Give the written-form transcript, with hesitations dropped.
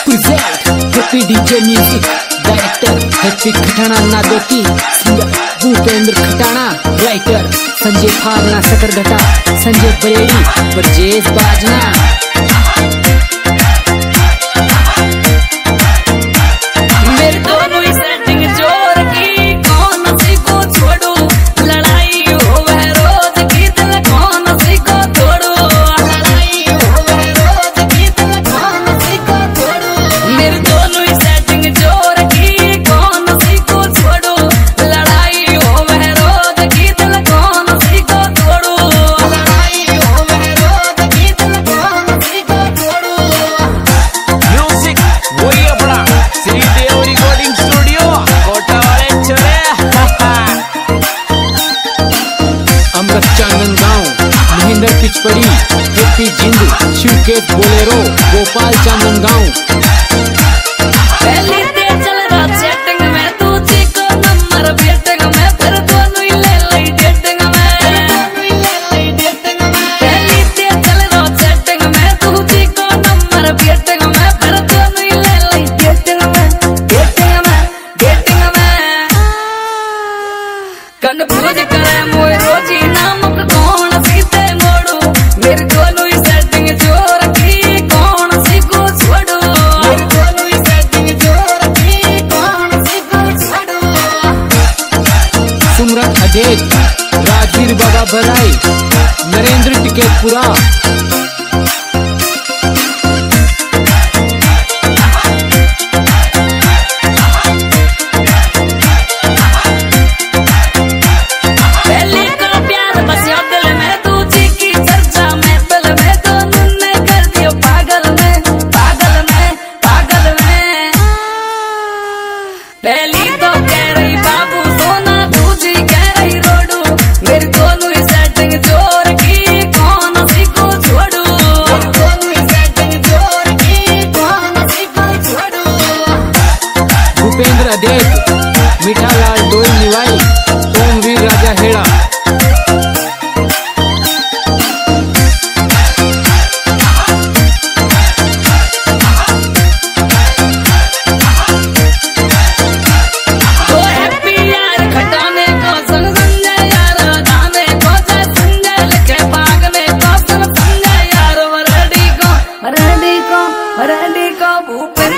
present Happy DJ Music, Director Happy Khatana नादोकी, Singer Bhupendra Khatana, Writer Sanjay फावड़ा सकरघटा, संजय बरेली, ब्रजेश बाजना। Mahendra Pichpadi, Happy Jindu, Shivket Bolero, Gopal Chandangaon. Sumrat Ajay, Rajveer Baba Barai, Narendra टिकेतपुरा। Bhupendra अदेत, Mithalal डोल निवाई, ओमवीर राजा हेड़ा। भूपेंद्र